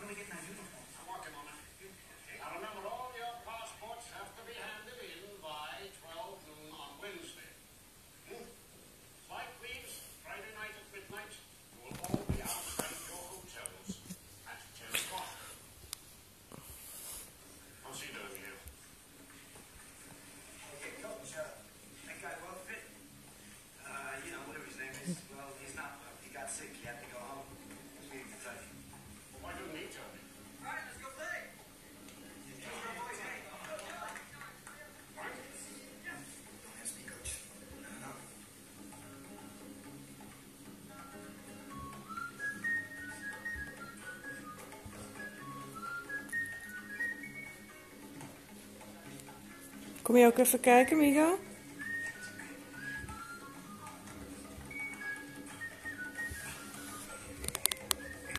we get my uniform? I'm working on it. Now remember, all your passports have to be handed in by 12 noon on Wednesday. Flight leaves Friday night at midnight. You will all be outside your hotels at 10 o'clock. How's he doing here? Okay, cool, sure. That guy well fit. You know, whatever his name is. Well, he's not. He got sick. He had to go home. We need to tell you. Well, why didn't he tell me? All right, let's go play. Ask me, coach. I don't know. Kom je ook even kijken, Migo?